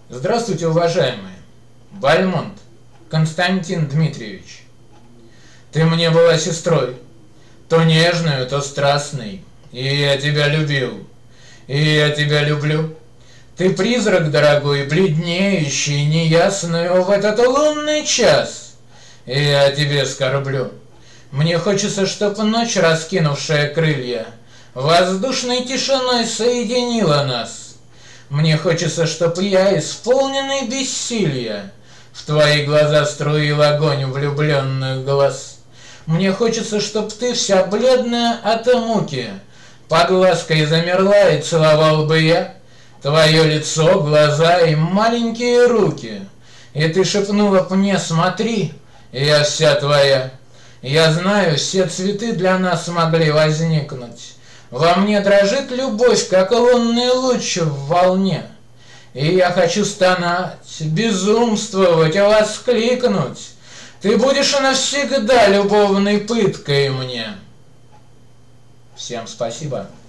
Здравствуйте, уважаемые! Бальмонт Константин Дмитриевич. Ты мне была сестрой, то нежную, то страстной, и я тебя любил, и я тебя люблю. Ты призрак, дорогой, бледнеющий, неясный в этот лунный час, и я тебе скорблю. Мне хочется, чтоб ночь, раскинувшая крылья, воздушной тишиной соединила нас. Мне хочется, чтоб я, исполненный бессилия, в твои глаза струил огонь влюбленных глаз. Мне хочется, чтоб ты, вся бледная от муки, под лаской замерла, и целовал бы я твое лицо, глаза и маленькие руки. И ты шепнула б мне: смотри, я вся твоя. Я знаю, все цветы для нас могли возникнуть. Во мне дрожит любовь, как лунный луч в волне. И я хочу стонать, безумствовать, воскликнуть: ты будешь навсегда любовной пыткой мне. Всем спасибо.